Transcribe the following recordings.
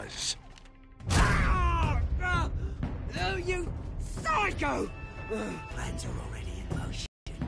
was. Oh, you psycho! Plans are already in motion.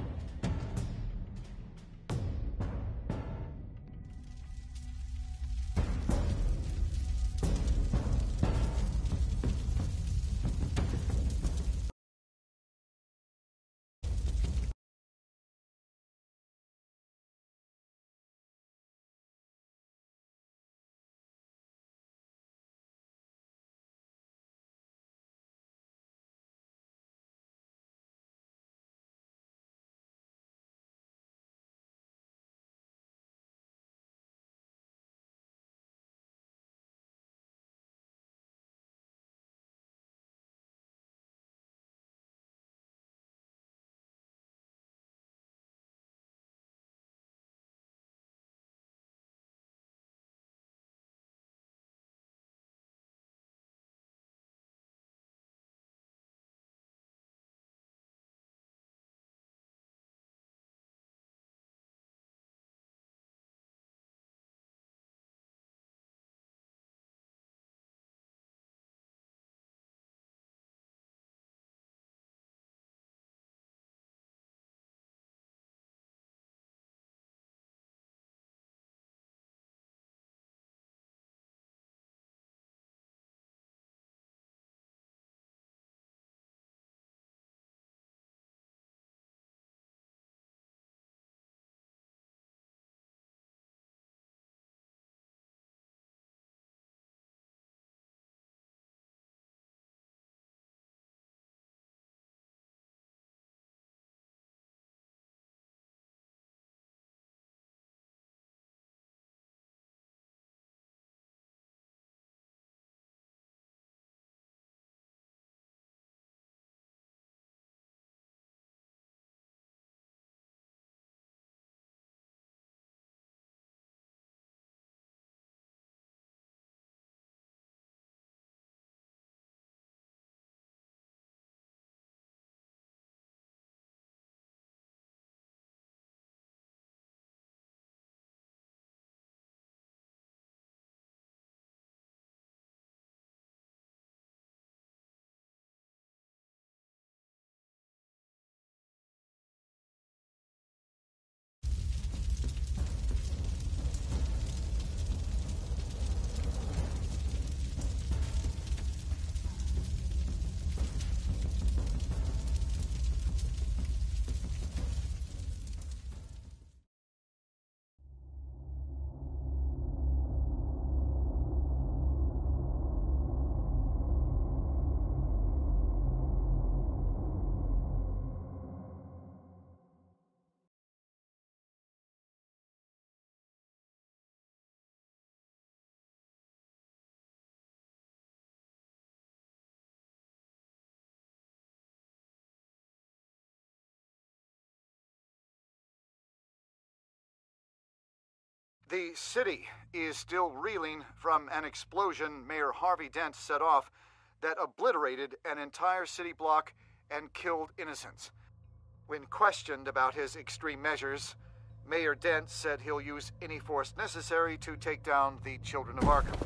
The city is still reeling from an explosion Mayor Harvey Dent set off that obliterated an entire city block and killed innocents. When questioned about his extreme measures, Mayor Dent said he'll use any force necessary to take down the Children of Arkham.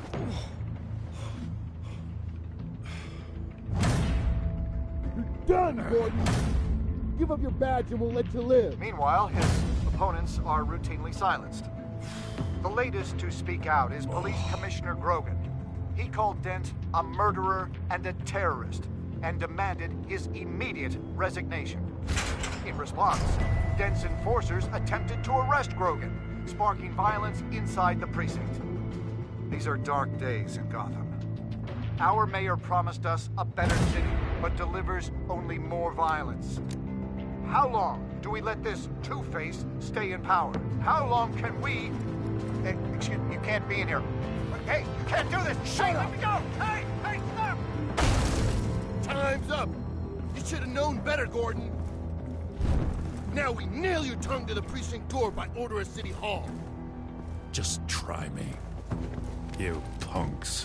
You're done, Gordon! Give up your badge and we'll let you live. Meanwhile, his opponents are routinely silenced. The latest to speak out is Police Commissioner Grogan. He called Dent a murderer and a terrorist and demanded his immediate resignation. In response, Dent's enforcers attempted to arrest Grogan, sparking violence inside the precinct. These are dark days in Gotham. Our mayor promised us a better city, but delivers only more violence. How long do we let this Two-Face stay in power? How long can we... excuse me, you can't be in here. Hey, you can't do this! Shut up! Let me go! Hey, stop! Time's up! You should have known better, Gordon. Now we nail your tongue to the precinct door by order of City Hall. Just try me, you punks.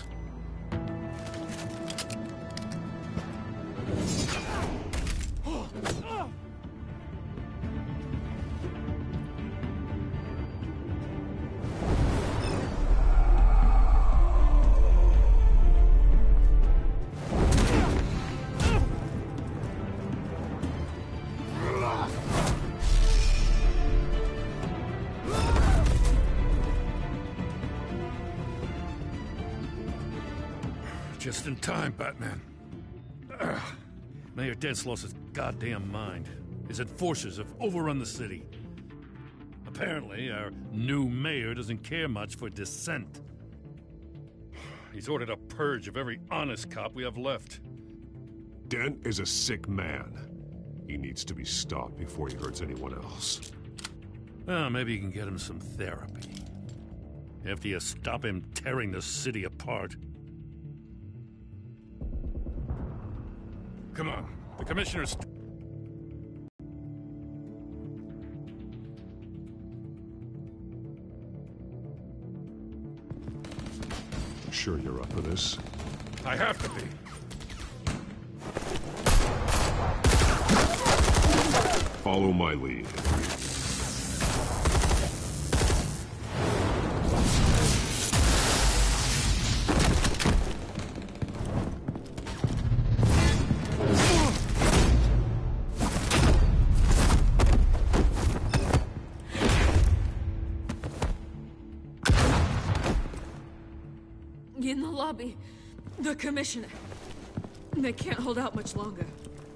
Just in time, Batman. Mayor Dent's lost his goddamn mind. His enforcers have overrun the city. Apparently, our new mayor doesn't care much for dissent. He's ordered a purge of every honest cop we have left. Dent is a sick man. He needs to be stopped before he hurts anyone else. Well, maybe you can get him some therapy. After you stop him tearing the city apart. Come on, the commissioner's... Sure you're up for this? I have to be. Follow my lead. In the lobby, the commissioner. They can't hold out much longer.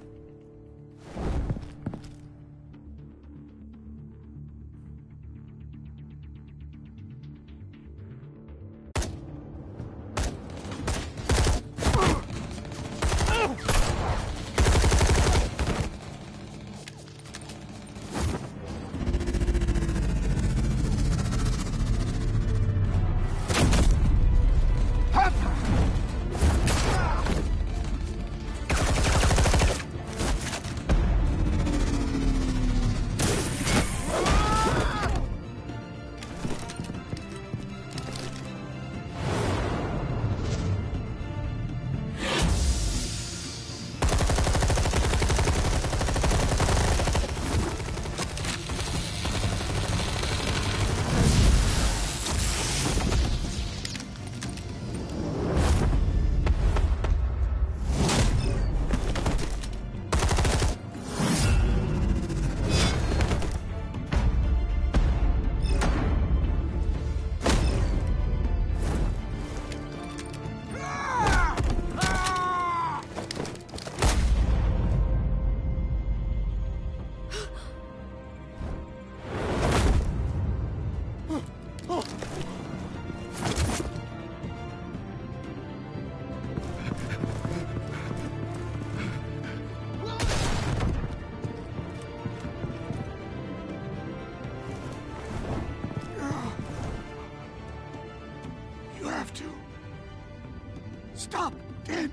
Stop, Dent!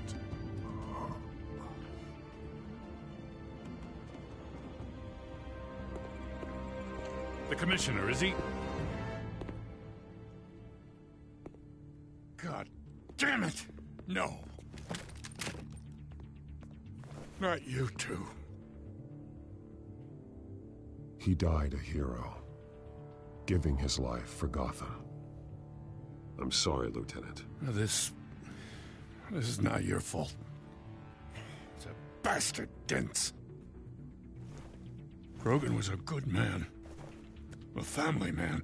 The commissioner, is he? God damn it! No. Not you two. He died a hero, giving his life for Gotham. I'm sorry, Lieutenant. This is not your fault. It's a bastard, Dent. Grogan was a good man. A family man.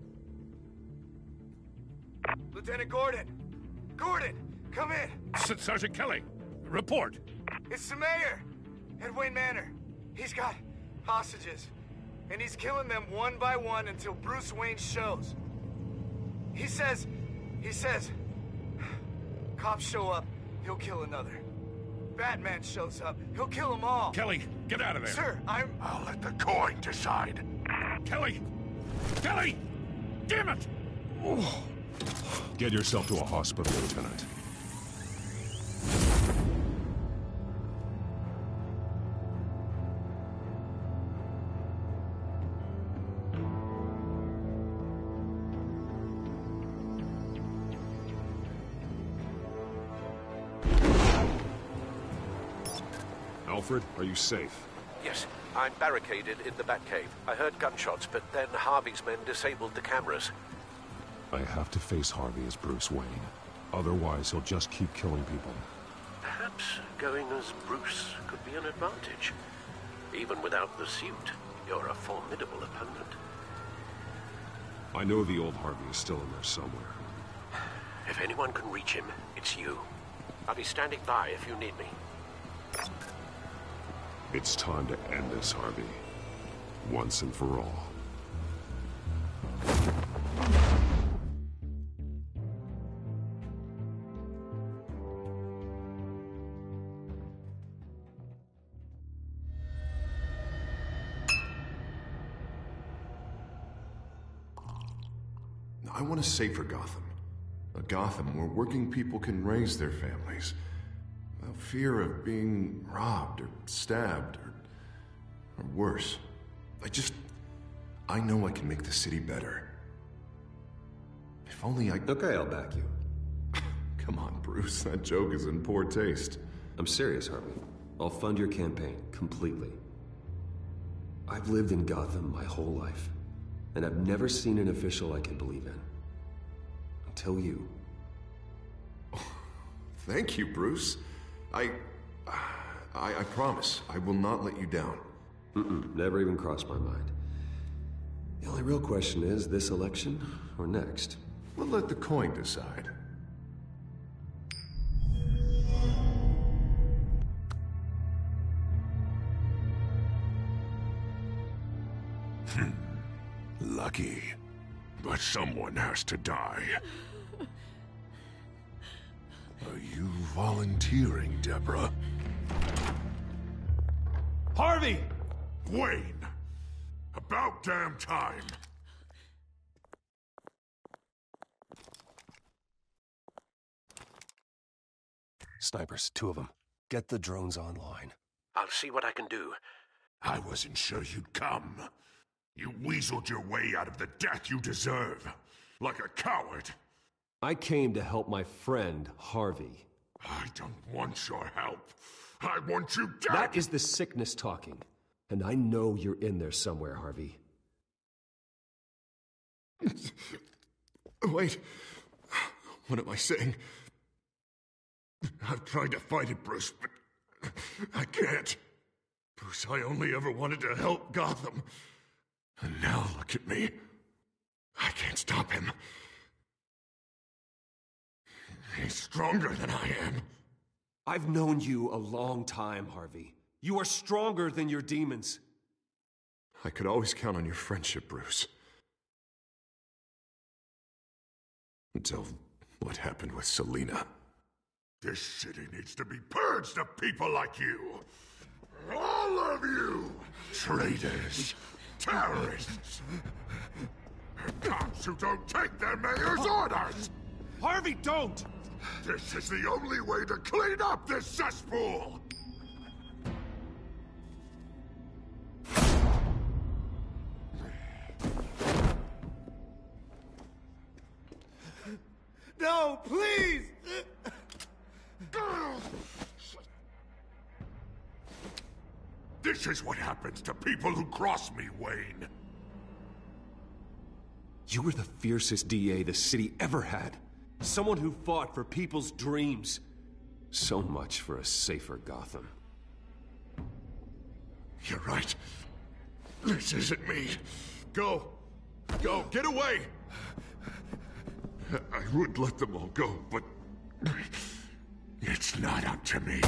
Lieutenant Gordon! Gordon, come in! Sergeant Kelly, report. It's the mayor at Wayne Manor. He's got hostages, and he's killing them one by one until Bruce Wayne shows. He says, cops show up, he'll kill another. Batman shows up, he'll kill them all. Kelly, get out of there. Sir, I'll let the coin decide. Kelly! Kelly! Damn it! Oh. Get yourself to a hospital, Lieutenant. Alfred, are you safe? Yes, I'm barricaded in the Batcave. I heard gunshots, but then Harvey's men disabled the cameras. I have to face Harvey as Bruce Wayne. Otherwise, he'll just keep killing people. Perhaps going as Bruce could be an advantage. Even without the suit, you're a formidable opponent. I know the old Harvey is still in there somewhere. If anyone can reach him, it's you. I'll be standing by if you need me. It's time to end this, Harvey. Once and for all. I want a safer Gotham. A Gotham where working people can raise their families without fear of being robbed or stabbed or worse. I know I can make the city better. If only I... Okay, I'll back you. Come on, Bruce, that joke is in poor taste. I'm serious, Harvey. I'll fund your campaign, completely. I've lived in Gotham my whole life, and I've never seen an official I can believe in. Until you. Thank you, Bruce. I promise, I will not let you down. Never even crossed my mind. The only real question is, this election or next? We'll let the coin decide. Lucky. But someone has to die. Are you volunteering, Deborah? Harvey! Wayne! About damn time! Snipers, 2 of them. Get the drones online. I'll see what I can do. I wasn't sure you'd come. You weaseled your way out of the death you deserve. Like a coward. I came to help my friend, Harvey. I don't want your help. I want you dead! That is the sickness talking. And I know you're in there somewhere, Harvey. Wait. What am I saying? I've tried to fight it, Bruce, but I can't. Bruce, I only ever wanted to help Gotham. And now look at me. I can't stop him. He's stronger than I am. I've known you a long time, Harvey. You are stronger than your demons. I could always count on your friendship, Bruce. Until what happened with Selina. This city needs to be purged of people like you. All of you! Traitors. Terrorists. Cops who don't take their mayor's orders! Harvey, don't! This is the only way to clean up this cesspool! No, please! This is what happens to people who cross me, Wayne. You were the fiercest DA the city ever had. Someone who fought for people's dreams. So much for a safer Gotham. You're right. This isn't me. Go. Go. Get away. I would let them all go, but it's not up to me.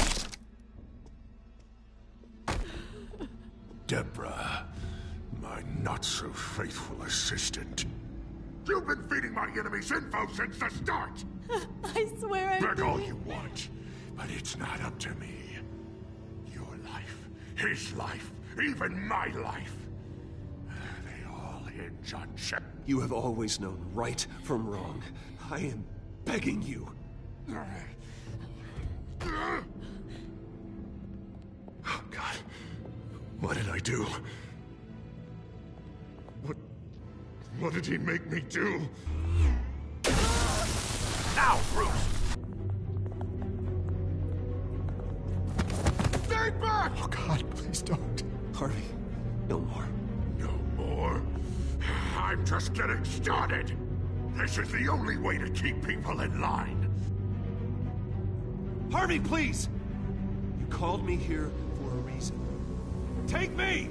Deborah, my not-so-faithful assistant. You've been feeding my enemies info since the start! I swear I Beg all you want, but it's not up to me. Your life, his life, even my life. They all hinge on Shep. You have always known right from wrong. I am begging you. Oh, God. What did I do? What did he make me do? Now, Bruce! Stay back! Oh, God, please don't. Harvey, no more. No more? I'm just getting started. This is the only way to keep people in line. Harvey, please! You called me here for a reason. Take me!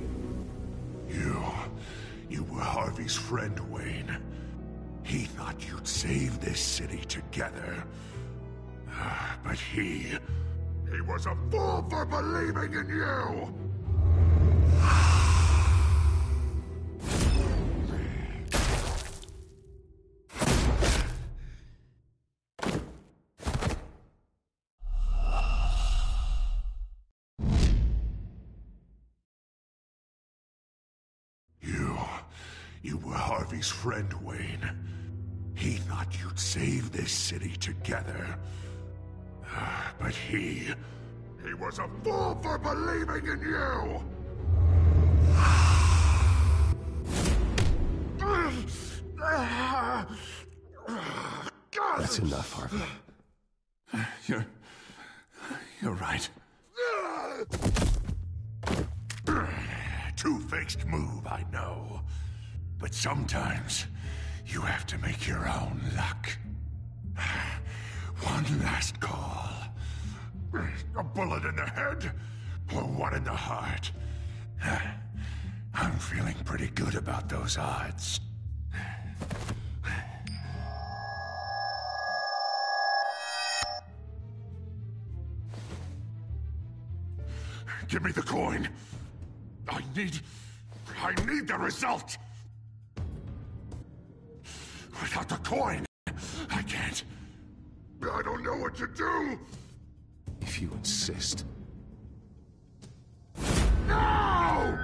You were Harvey's friend, Wayne. He thought you'd save this city together. But he was a fool for believing in you! You were Harvey's friend, Wayne. He thought you'd save this city together. But he was a fool for believing in you! That's enough, Harvey. You're right. Two-faced move, I know. But sometimes, you have to make your own luck. One last call. A bullet in the head, or one in the heart. I'm feeling pretty good about those odds. Give me the coin. I need the result. Without the coin, I can't. I don't know what to do. If you insist. No!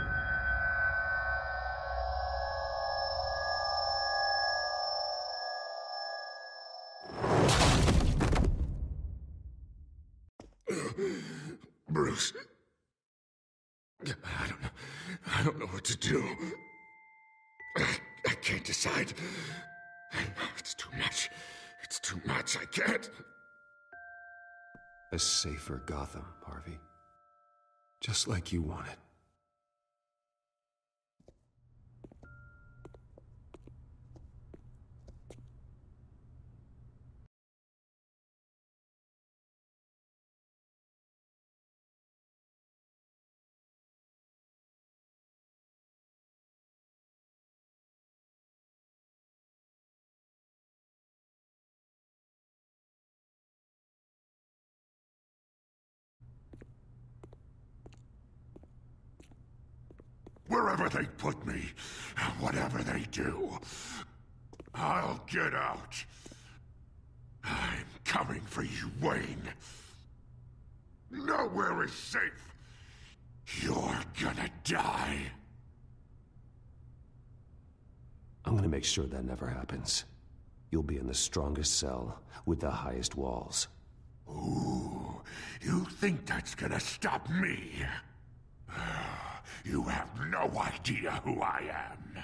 Bruce. I don't know what to do. I can't decide. It's too much. It's too much. I can't. A safer Gotham, Harvey. Just like you wanted. Wherever they put me, whatever they do, I'll get out. I'm coming for you, Wayne. Nowhere is safe. You're gonna die. I'm gonna make sure that never happens. You'll be in the strongest cell with the highest walls. Ooh, you think that's gonna stop me? You have no idea who I am.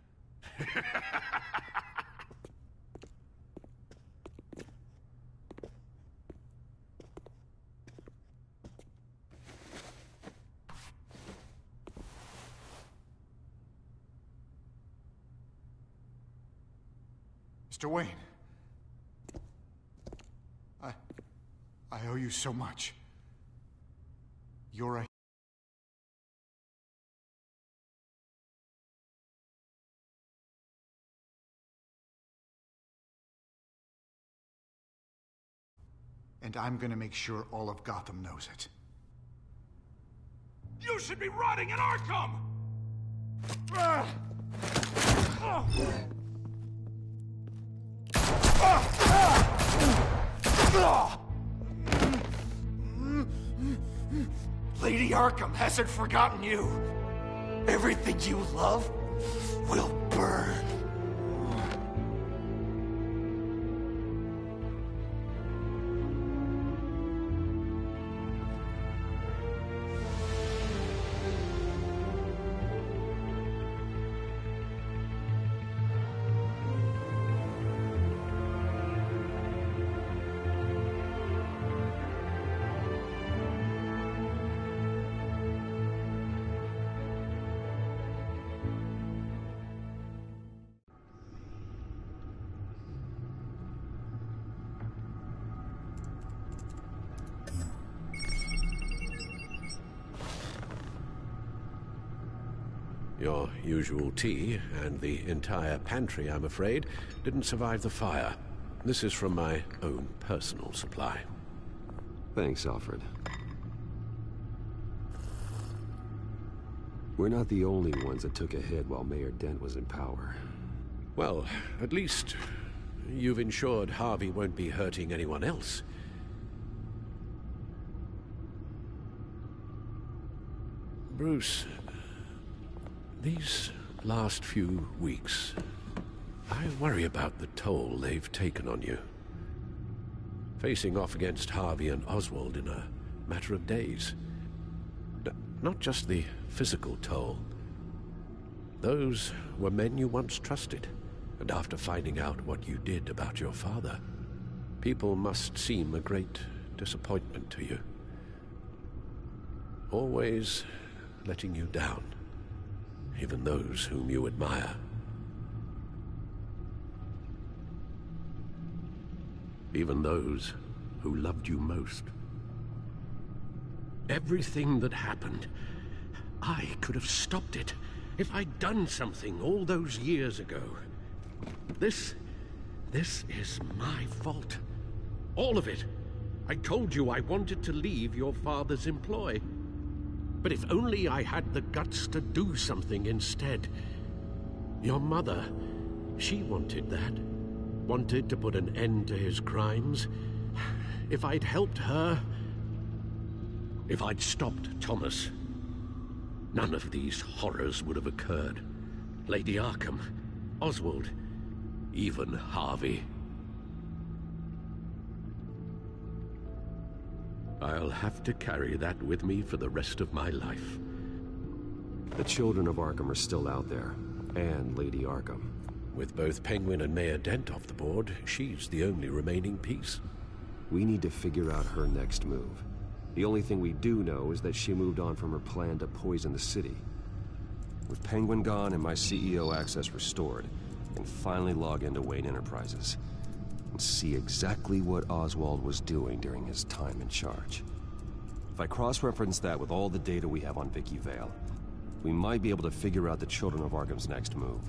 Mr. Wayne. I owe you so much. You're a... And I'm gonna make sure all of Gotham knows it. You should be rotting in Arkham! Lady Arkham hasn't forgotten you. Everything you love will burn. Your usual tea, and the entire pantry, I'm afraid, didn't survive the fire. This is from my own personal supply. Thanks, Alfred. We're not the only ones that took a hit while Mayor Dent was in power. Well, at least you've ensured Harvey won't be hurting anyone else. Bruce, these last few weeks, I worry about the toll they've taken on you. Facing off against Harvey and Oswald in a matter of days. Not just the physical toll. Those were men you once trusted, and after finding out what you did about your father, people must seem a great disappointment to you. Always letting you down, even those whom you admire. Even those who loved you most. Everything that happened, I could have stopped it if I'd done something all those years ago. This is my fault. All of it. I told you I wanted to leave your father's employ. But if only I had the guts to do something instead. Your mother, she wanted that. Wanted to put an end to his crimes. If I'd helped her, if I'd stopped Thomas, none of these horrors would have occurred. Lady Arkham, Oswald, even Harvey. I'll have to carry that with me for the rest of my life. The children of Arkham are still out there, and Lady Arkham. With both Penguin and Mayor Dent off the board, she's the only remaining piece. We need to figure out her next move. The only thing we do know is that she moved on from her plan to poison the city. With Penguin gone and my CEO access restored, I can finally log into Wayne Enterprises and see exactly what Oswald was doing during his time in charge. If I cross-reference that with all the data we have on Vicky Vale, we might be able to figure out the Children of Arkham's next move.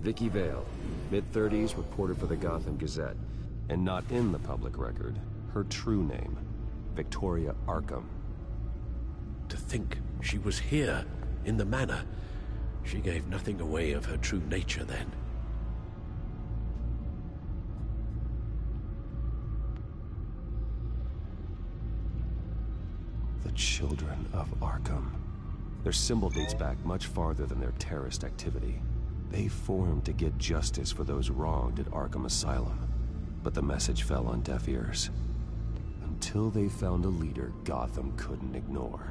Vicky Vale, mid-30s, reporter for the Gotham Gazette. And not in the public record, her true name, Victoria Arkham. To think she was here, in the manor. She gave nothing away of her true nature then. The Children of Arkham. Their symbol dates back much farther than their terrorist activity. They formed to get justice for those wronged at Arkham Asylum. But the message fell on deaf ears. Until they found a leader Gotham couldn't ignore.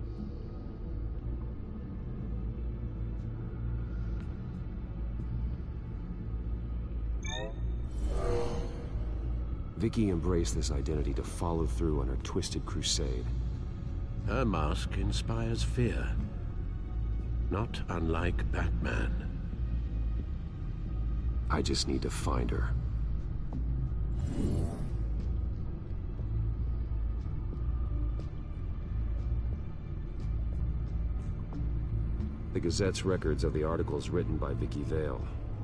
Vicky embraced this identity to follow through on her twisted crusade. Her mask inspires fear. Not unlike Batman. I just need to find her. The Gazette's records of the articles written by Vicky Vale.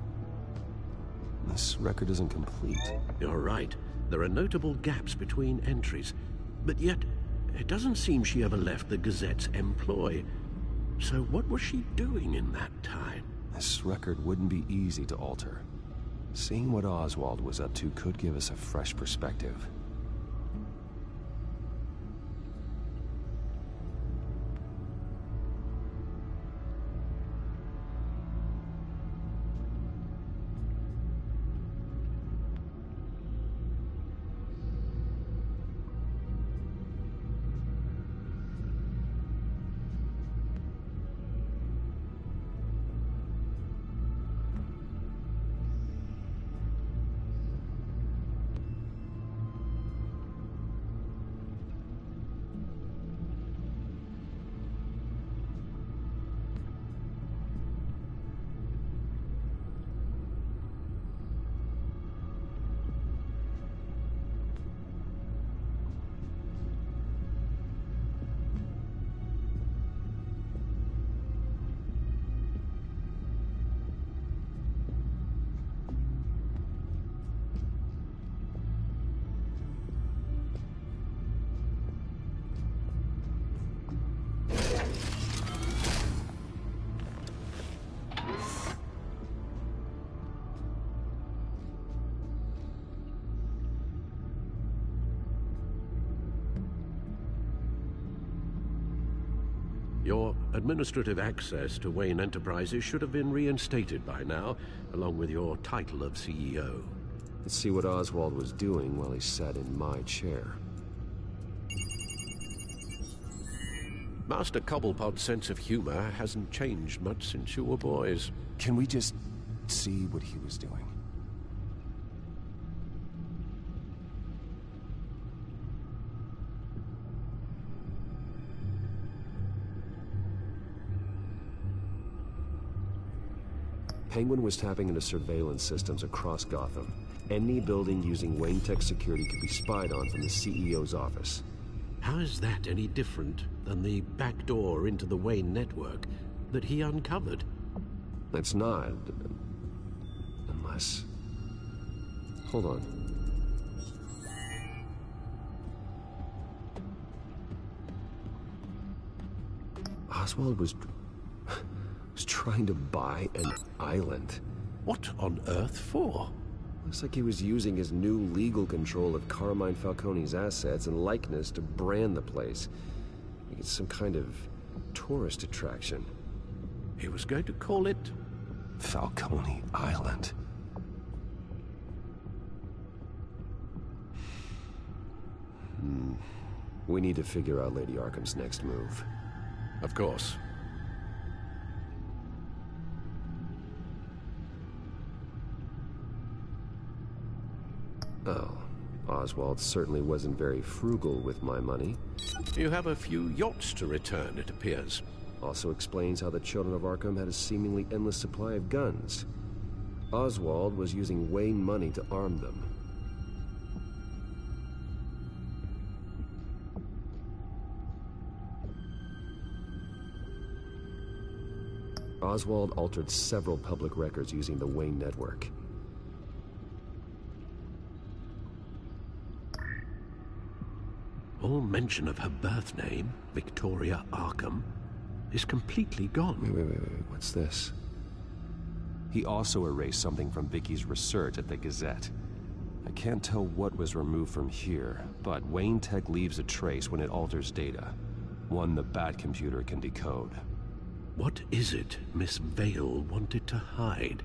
This record isn't complete. You're right. There are notable gaps between entries. But yet, it doesn't seem she ever left the Gazette's employ. So what was she doing in that time? This record wouldn't be easy to alter. Seeing what Oswald was up to could give us a fresh perspective. Your administrative access to Wayne Enterprises should have been reinstated by now, along with your title of CEO. Let's see what Oswald was doing while he sat in my chair. Master Cobblepot's sense of humor hasn't changed much since you were boys. Can we just see what he was doing? Penguin was tapping into surveillance systems across Gotham. Any building using Wayne Tech security could be spied on from the CEO's office. How is that any different than the back door into the Wayne network that he uncovered? It's not. Unless... Hold on. Oswald was trying to buy an island. What on earth for? Looks like he was using his new legal control of Carmine Falcone's assets and likeness to brand the place. It's some kind of tourist attraction. He was going to call it... Falcone Island. We need to figure out Lady Arkham's next move. Of course. Oh, Oswald certainly wasn't very frugal with my money. You have a few yachts to return, it appears. Also explains how the Children of Arkham had a seemingly endless supply of guns. Oswald was using Wayne money to arm them. Oswald altered several public records using the Wayne network. All mention of her birth name, Victoria Arkham, is completely gone. Wait. What's this? He also erased something from Vicky's research at the Gazette. I can't tell what was removed from here, but Wayne Tech leaves a trace when it alters data. One the Batcomputer can decode. What is it Miss Vale wanted to hide?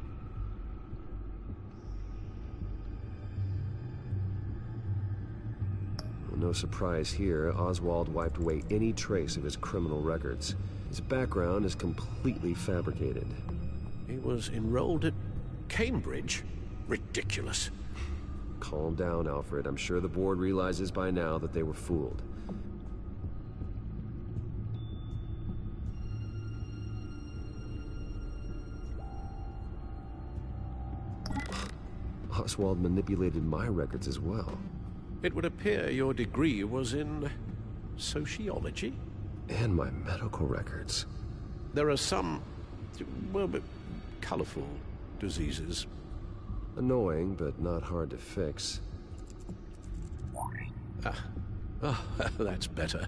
Well, no surprise here, Oswald wiped away any trace of his criminal records. His background is completely fabricated. He was enrolled at Cambridge? Ridiculous. Calm down, Alfred. I'm sure the board realizes by now that they were fooled. Oswald manipulated my records as well. It would appear your degree was in sociology? And my medical records. There are some, well, but colorful diseases. Annoying, but not hard to fix. Oh, that's better.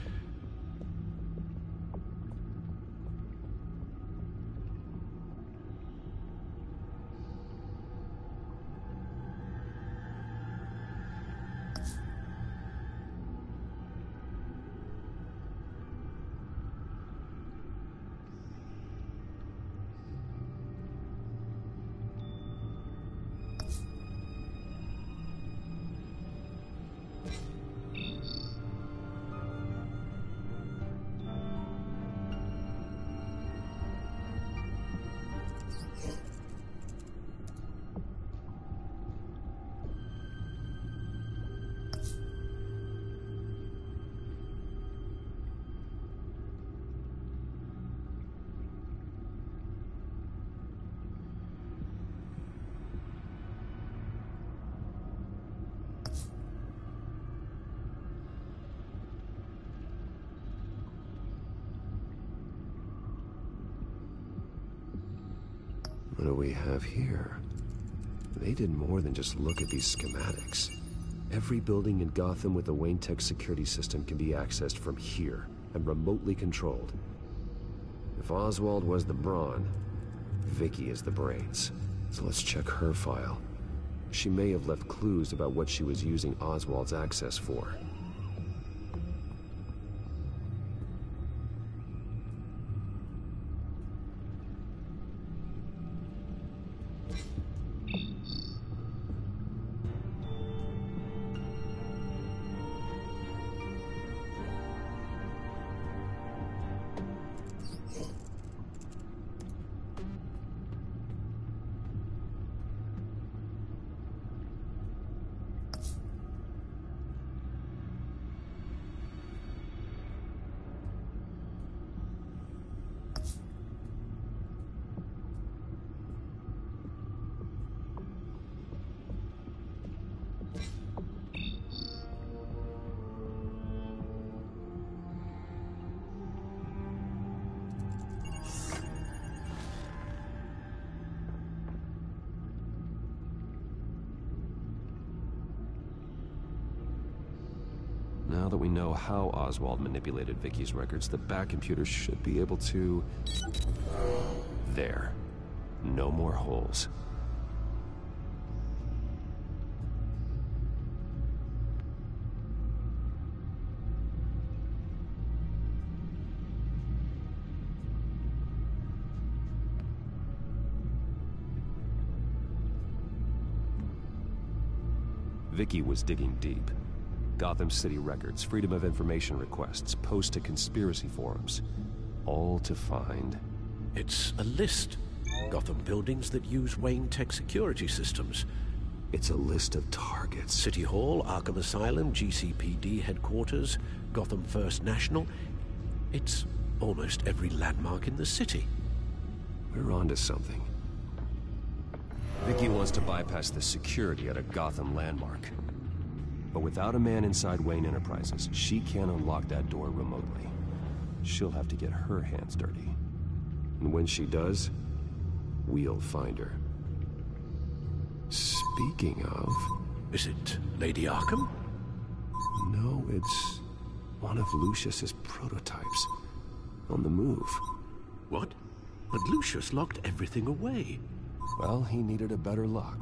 What do we have here? They did more than just look at these schematics. Every building in Gotham with the Wayne Tech security system can be accessed from here and remotely controlled. If Oswald was the brawn, Vicky is the brains. So let's check her file. She may have left clues about what she was using Oswald's access for. Now that we know how Oswald manipulated Vicky's records, the Batcomputer should be able to... There. No more holes. Vicky was digging deep. Gotham City records, Freedom of Information requests, posts to conspiracy forums. All to find... It's a list. Gotham buildings that use Wayne Tech security systems. It's a list of targets. City Hall, Arkham Asylum, GCPD headquarters, Gotham First National. It's almost every landmark in the city. We're onto something. Vicky wants to bypass the security at a Gotham landmark. But without a man inside Wayne Enterprises, she can't unlock that door remotely. She'll have to get her hands dirty. And when she does, we'll find her. Speaking of... Is it Lady Arkham? No, it's one of Lucius's prototypes. On the move. What? But Lucius locked everything away. Well, he needed a better lock.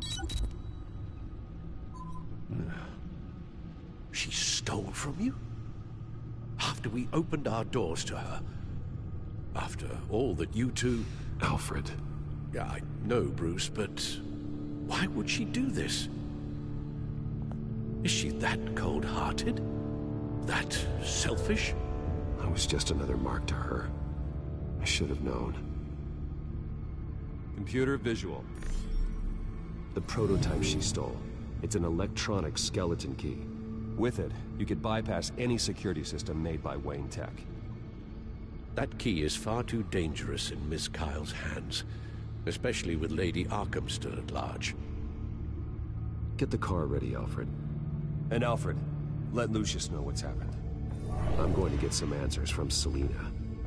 She stole from you? After we opened our doors to her? After all that you two... Alfred. Yeah, I know, Bruce, but why would she do this? Is she that cold-hearted? That selfish? I was just another mark to her. I should have known. Computer visual. The prototype she stole. It's an electronic skeleton key. With it, you could bypass any security system made by Wayne Tech. That key is far too dangerous in Miss Kyle's hands, especially with Lady Arkham still at large. Get the car ready, Alfred. And Alfred, let Lucius know what's happened. I'm going to get some answers from Selina.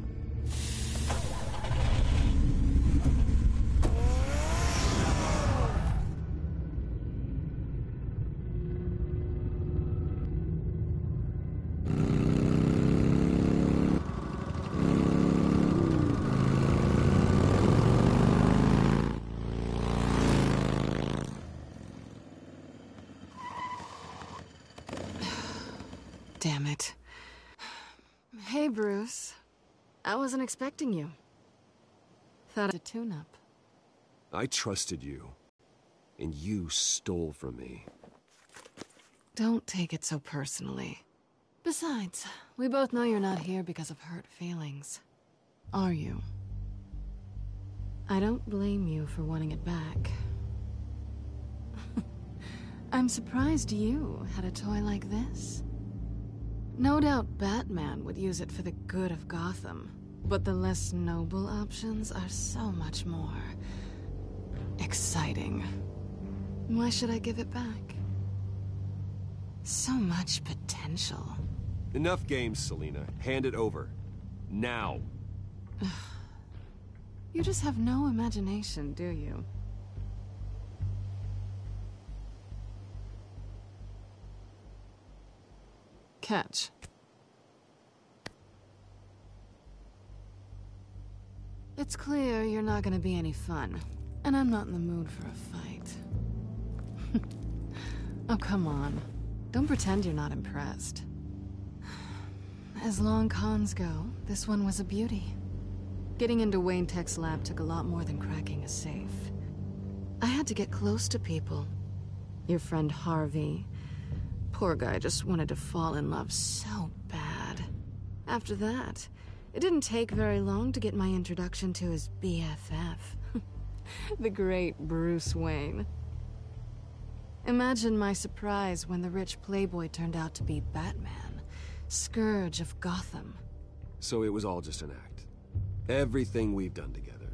Damn it. Hey, Bruce. I wasn't expecting you. Thought I'd a tune-up. I trusted you, and you stole from me. Don't take it so personally. Besides, we both know you're not here because of hurt feelings. Are you? I don't blame you for wanting it back. I'm surprised you had a toy like this. No doubt Batman would use it for the good of Gotham, but the less noble options are so much more exciting. Why should I give it back? So much potential. Enough games, Selina. Hand it over. Now. You just have no imagination, do you? Catch. It's clear you're not gonna be any fun, and I'm not in the mood for a fight. Oh, come on. Don't pretend you're not impressed. As long cons go, this one was a beauty. Getting into Wayne Tech's lab took a lot more than cracking a safe. I had to get close to people. Your friend Harvey. Poor guy just wanted to fall in love so bad. After that, it didn't take very long to get my introduction to his BFF. The great Bruce Wayne. Imagine my surprise when the rich playboy turned out to be Batman, Scourge of Gotham. So it was all just an act. Everything we've done together.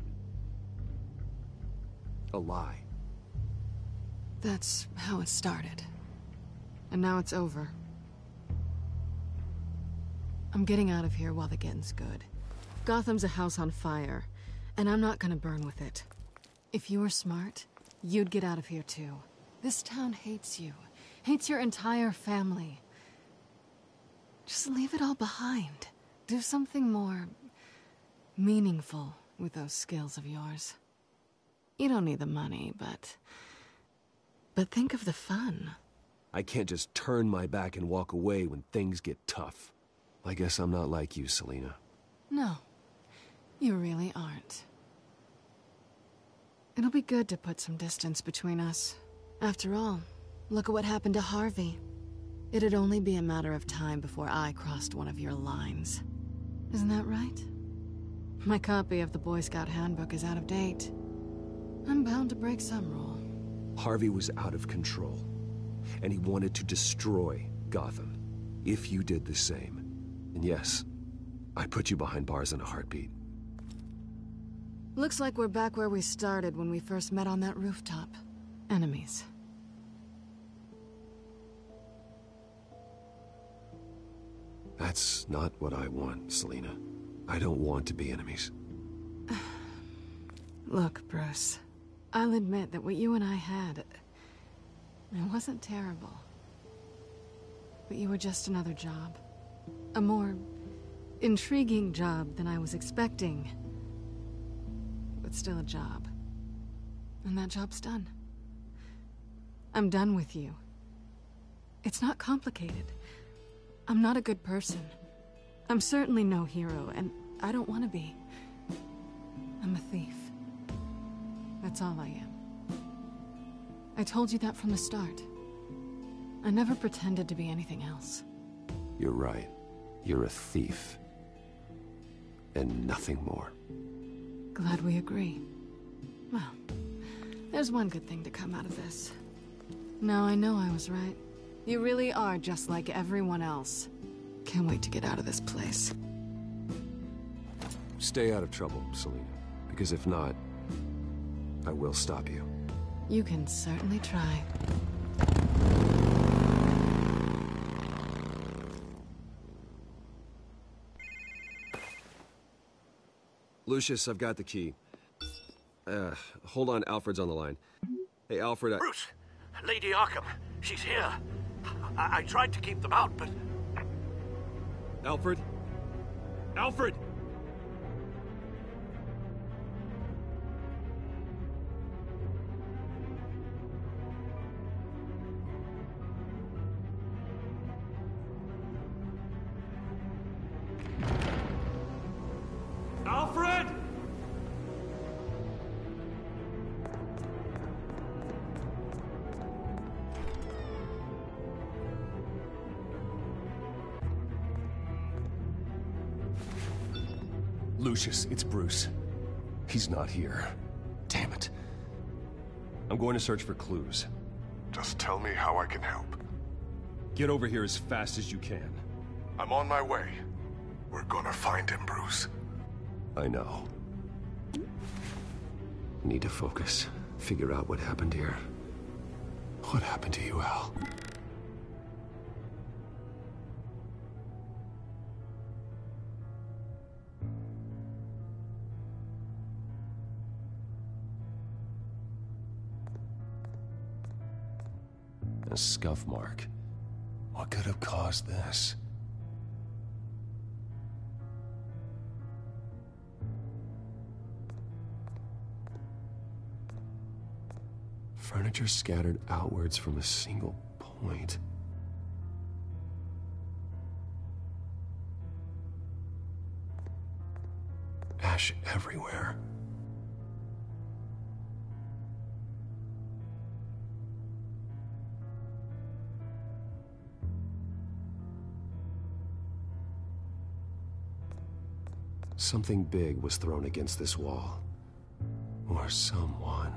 A lie. That's how it started. And now it's over. I'm getting out of here while the getting's good. Gotham's a house on fire, and I'm not gonna burn with it. If you were smart, you'd get out of here too. This town hates you. Hates your entire family. Just leave it all behind. Do something more meaningful with those skills of yours. You don't need the money, but think of the fun. I can't just turn my back and walk away when things get tough. I guess I'm not like you, Selina. No, you really aren't. It'll be good to put some distance between us. After all, look at what happened to Harvey. It'd only be a matter of time before I crossed one of your lines. Isn't that right? My copy of the Boy Scout Handbook is out of date. I'm bound to break some rule. Harvey was out of control, and he wanted to destroy Gotham. If you did the same. And yes, I'd put you behind bars in a heartbeat. Looks like we're back where we started when we first met on that rooftop. Enemies. That's not what I want, Selina. I don't want to be enemies. Look, Bruce. I'll admit that what you and I had, it wasn't terrible. But you were just another job. A more intriguing job than I was expecting. But still a job. And that job's done. I'm done with you. It's not complicated. I'm not a good person. I'm certainly no hero, and I don't want to be. I'm a thief. That's all I am. I told you that from the start. I never pretended to be anything else. You're right. You're a thief. And nothing more. Glad we agree. Well, there's one good thing to come out of this. Now I know I was right. You really are just like everyone else. Can't wait to get out of this place. Stay out of trouble, Selina. Because if not, I will stop you. You can certainly try. Lucius, I've got the key. Hold on, Alfred's on the line. Hey, Alfred, Bruce! Lady Arkham, she's here. I tried to keep them out, but... Alfred? Alfred! Alfred! Lucius, it's Bruce. He's not here. Damn it. I'm going to search for clues. Just tell me how I can help. Get over here as fast as you can. I'm on my way. We're gonna find him, Bruce. I know. Need to focus. Figure out what happened here. What happened to you, Al? A scuff mark. What could have caused this? Furniture scattered outwards from a single point. Ash everywhere. Something big was thrown against this wall. Or someone.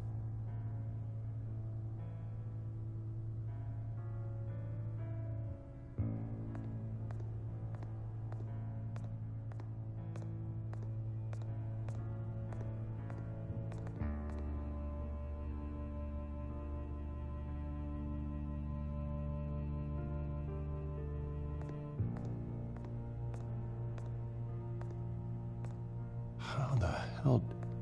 How the hell...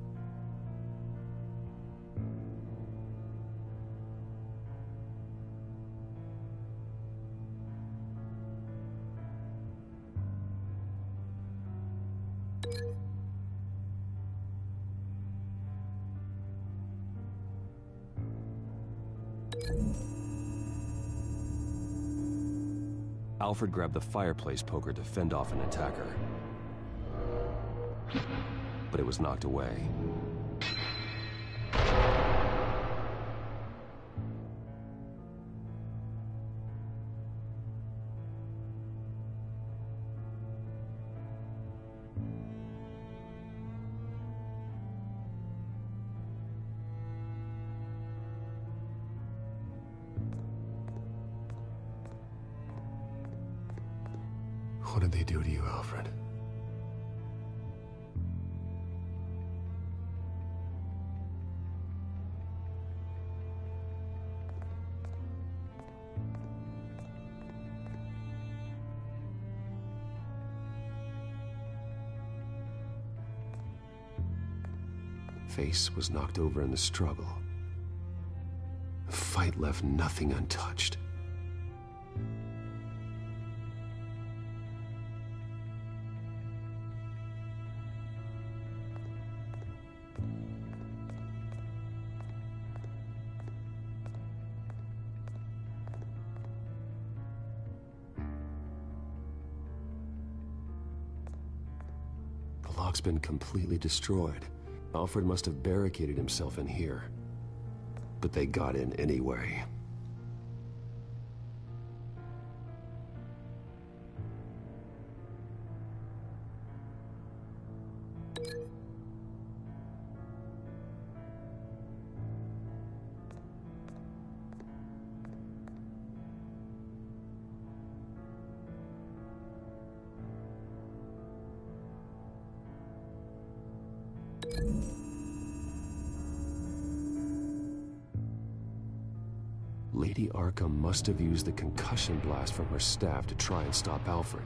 Alfred grabbed the fireplace poker to fend off an attacker. But it was knocked away. What did they do to you, Alfred? face was knocked over in the struggle. The fight left nothing untouched. The lock's been completely destroyed. Alfred must have barricaded himself in here. But they got in anyway. Lady Arkham must have used the concussion blast from her staff to try and stop Alfred.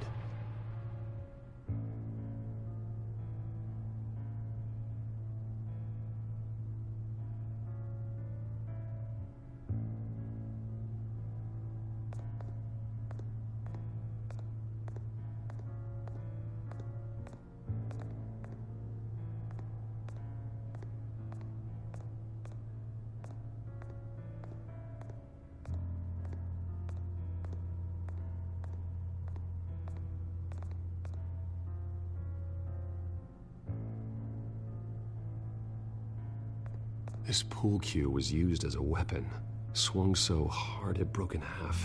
This pool cue was used as a weapon, swung so hard it broke in half.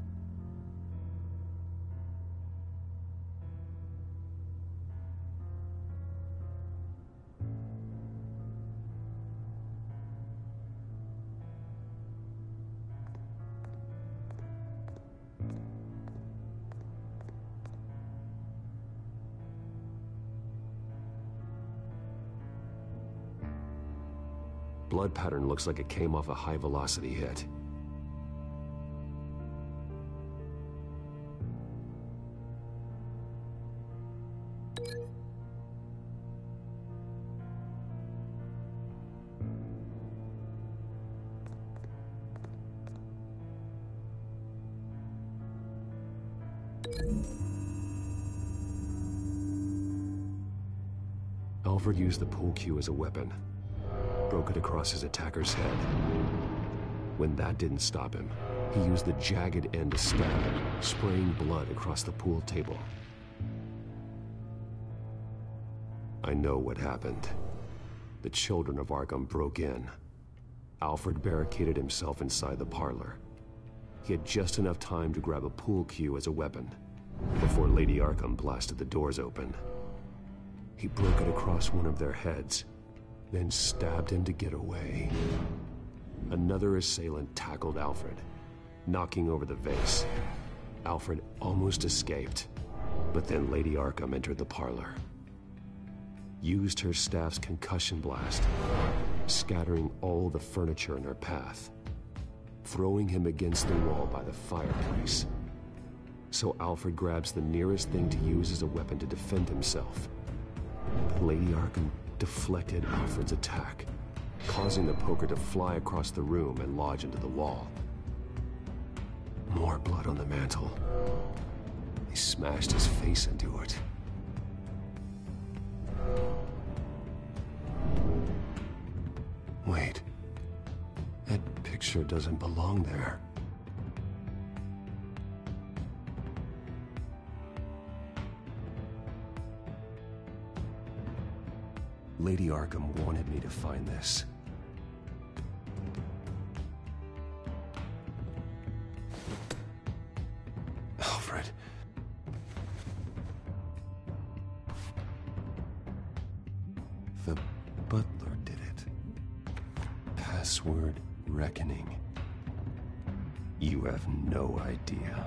Blood pattern looks like it came off a high-velocity hit. Alfred used the pool cue as a weapon. Broke it across his attacker's head. When that didn't stop him, he used the jagged end to stab, spraying blood across the pool table. I know what happened. The children of Arkham broke in. Alfred barricaded himself inside the parlor. He had just enough time to grab a pool cue as a weapon before Lady Arkham blasted the doors open. He broke it across one of their heads, then stabbed him to get away. Another assailant tackled Alfred, knocking over the vase. Alfred almost escaped, but then Lady Arkham entered the parlor. Used her staff's concussion blast, scattering all the furniture in her path, throwing him against the wall by the fireplace. So Alfred grabs the nearest thing to use as a weapon to defend himself. But Lady Arkham deflected Alfred's attack, causing the poker to fly across the room and lodge into the wall. More blood on the mantle. He smashed his face into it. Wait. That picture doesn't belong there. Lady Arkham wanted me to find this. Alfred. The butler did it. Password reckoning. You have no idea.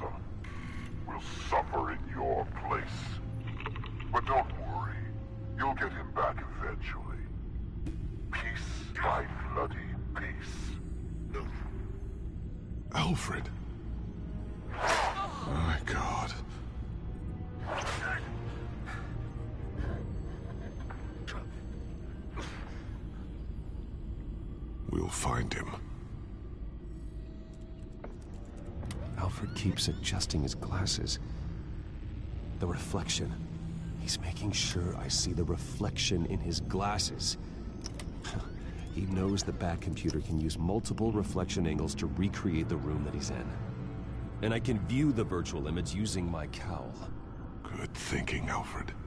will suffer in your place. But don't worry, you'll get him back eventually. Peace by bloody peace. Alfred. My God. We'll find him. Alfred keeps adjusting his glasses. The reflection. He's making sure I see the reflection in his glasses. He knows the Batcomputer can use multiple reflection angles to recreate the room that he's in. And I can view the virtual image using my cowl. Good thinking, Alfred.